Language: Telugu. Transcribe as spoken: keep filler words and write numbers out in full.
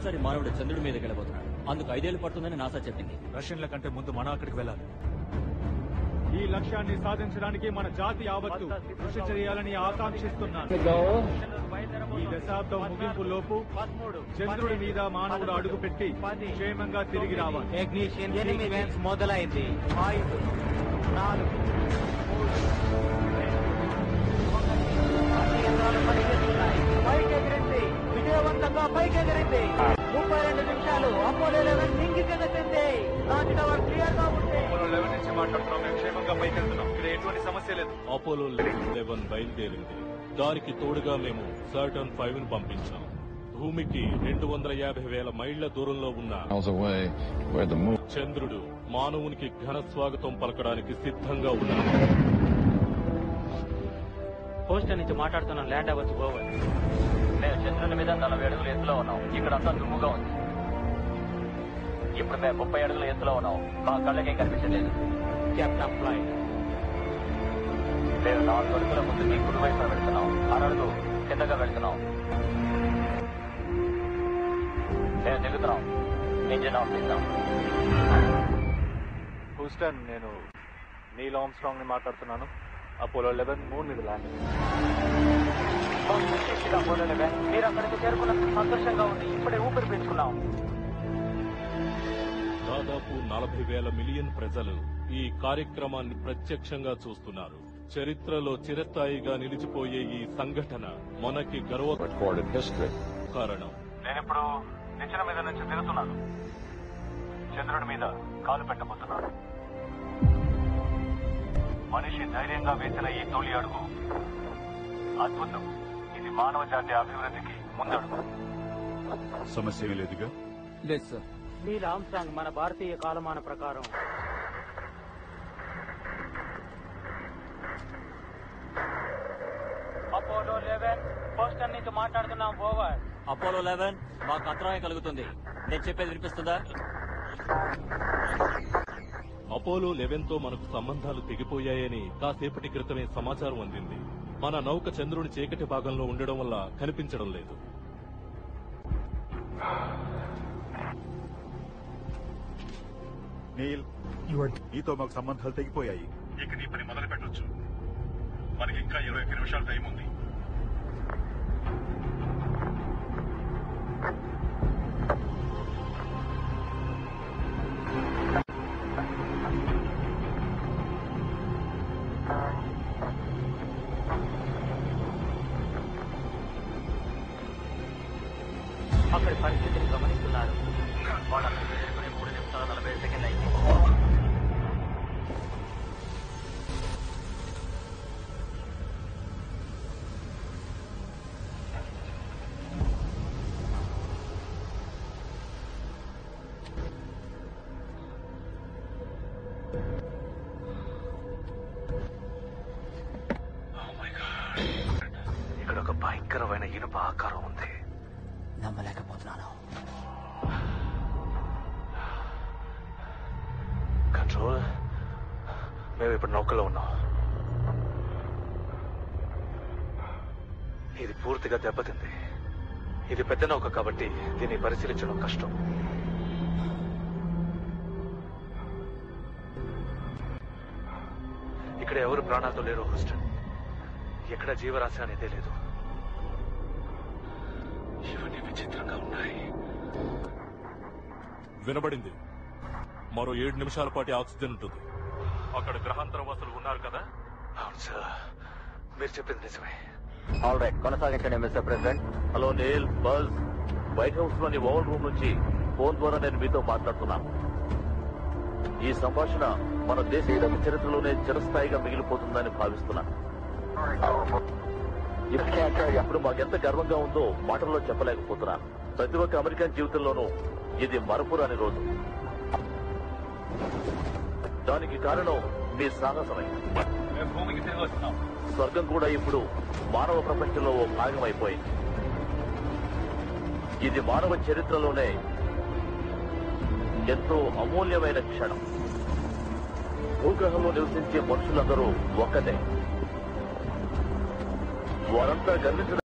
సరే మానవుడు చంద్రుడి మీదకి వెళ్ళబోతున్నాడు. అందుకు ఐదేళ్లు పడుతుందని నాసా చెప్పింది. రష్యన్ల కంటే ముందు మనం అక్కడికి వెళ్ళాలి. ఈ లక్ష్యాన్ని సాధించడానికి మన జాతి యావత్తు కృషి చేయాలని ఆకాంక్షిస్తున్నాను. ఈ దశాబ్దం ముగింపు లోపు చంద్రుడి మీద మానవుడు అడుగుపెట్టి క్షేమంగా తిరిగి రావాలి. టెక్నీషియన్ సీక్వెన్స్ మొదలైంది. ఐదు, నాలుగు, మూడు, పైకెగిరింది. విజయవంతంగా పైకెగిరింది. ముప్పై రెండు నిమిషాలు అపోలో లెవెన్ ఇంగికెళ్తుంది. లాంచ్ టవర్ క్లియర్ గా ఉంది. అపోలో లెవెన్ నుంచి మాట్లాడుతున్నాం. మేము క్షేమంగా పైకి వెళ్తున్నాం. ఇక్కడ ఎటువంటి సమస్య లేదు. అపోలో లెవెన్ బయలుదేరింది. దానికి తోడుగా మేము సాటర్న్ ఫైవ్ ను పంపించాం. భూమికి రెండు వందల యాభై వేల మైళ్ల దూరంలో ఉన్న చంద్రుడు మానవునికి ఘన స్వాగతం పలకడానికి సిద్ధంగా ఉన్నాడు. హోస్టల్ నుంచి మాట్లాడుతున్నాం. ల్యాండ్ అవ్వచ్చు. ఓవర్. మేము చంద్రుని మీద నలభై అడుగుల ఎత్తులో ఉన్నాం. ఇక్కడ అంతా దుమ్ముగా ఉంది. ఇప్పుడు మేము ముప్పై అడుగుల ఎత్తులో ఉన్నాం. మా కళ్ళకేం కనిపించలేదు. Captain flight. మేము నాలుగు అడుగుల ముందుకి కుడివైపున వెళ్తున్నాం. అరడుగు కిందగా వెళ్తున్నాం. మేము దిగుతున్నాం. ఇంజిన్ ఆఫ్ చేస్తాం. హూస్టన్, నేను నీల్ ఆర్మ్స్ట్రాంగ్ ని మాట్లాడుతున్నాను. అపోలో లెవెన్ మూన్ మీద ల్యాండ్. అపోలో లెవెన్ మీరు అక్కడికి చేరుకున్నందుకు సంతోషంగా ఉంది. ఇప్పుడే ఊపిరి పీల్చుకున్నాం. దాదాపు నలభై వేల మిలియన్ ప్రజలు ఈ కార్యక్రమాన్ని ప్రత్యక్షంగా చూస్తున్నారు. చరిత్రలో చిరస్థాయిగా నిలిచిపోయే ఈ సంఘటన మనకి గర్వకారణం. నేనిప్పుడు నిచ్చెన మీద నుంచి దిగుతున్నాను. చంద్రుడి మీద కాలు పెట్టబోతున్నాను. మనిషి ధైర్యంగా వేసిన ఈ తొలి అడుగు అద్భుతం. ఇది మానవ జాతి అభివృద్ధికి ముందడుగు. సమస్య ఏమీ లేదుగా. లేదు సార్. నీల్ ఆర్మ్స్ట్రాంగ్ మన భారతీయ కాలమాన ప్రకారం అపోలో లెవెన్ హోస్టల్ నుంచి మాట్లాడుతున్నాం. ఓవర్. అపోలో లెవెన్ మాకు అంతరాయం కలుగుతుంది. నేను చెప్పేది వినిపిస్తుందా? అపోలో లెవెన్ తో మనకు సంబంధాలు తెగిపోయాయని కాసేపటి క్రితమే సమాచారం అందింది. మన నౌక చంద్రుని చీకటి భాగంలో ఉండడం వల్ల కనిపించడం లేదు. నీల్, నీతో మాకు సంబంధాలు తెగిపోయాయి. ఇక నీ పని మొదలు పెట్టొచ్చు. మనకి ఇంకా ఇరవై ఒక్క నిమిషాల టైం ఉంది. అక్కడి పరిస్థితిని గమనిస్తున్నారు. మూడు నిమిషాల నలభై సెకండ్ అయింది. ఇక్కడ ఒక భయంకరమైన ఇనుప ఆకారం ఉంది. నమ్మలేకపోతున్నాను. కంట్రోల్, మేము ఇప్పుడు నౌకలో ఉన్నాం. ఇది పూర్తిగా దెబ్బతింది. ఇది పెద్ద నౌక కాబట్టి దీన్ని పరిశీలించడం కష్టం. ఇక్కడ ఎవరు ప్రాణాలతో లేరు హూస్టన్. ఎక్కడ జీవరాశి అనేదే లేదు. ఇవన్నీ విచిత్రంగా ఉన్నాయి. వినబడింది. మరో ఏడు నిమిషాల పాటు ఆక్సిజన్ ఉంటుంది. అక్కడ గ్రహాంతర వాసులు ఉన్నారు కదా? అవును సార్, మీరు చెప్పింది నిజమే. ఆల్ రైట్, కొనసాగించండి mister president. Hello Neil, Buzz. White House లోని ఓవల్ రూమ్ నుంచి ఫోన్ ద్వారా నేను మీతో మాట్లాడుతున్నాను. ఈ సంభాషణ మన దేశ చరిత్రలోనే చిరస్థాయిగా మిగిలిపోతుందని భావిస్తున్నాను. ఇప్పుడు మాకెంత గర్వంగా ఉందో మాటల్లో చెప్పలేకపోతున్నాను. ప్రతి ఒక్క అమెరికన్ జీవితంలోనూ ఇది మరపురాని రోజు. దానికి కారణం మీ సాహసమే. మేము భూమికి తిరిగి వస్తున్నాం. స్వర్గం కూడా ఇప్పుడు మానవ ప్రపంచంలో ఓ భాగం అయిపోయింది. ఇది మానవ చరిత్రలోనే ఎంతో అమూల్యమైన క్షణం. భూగ్రహంలో నివసించే మనుషులందరూ ఒక్కటే. వారంతా గర్వించడం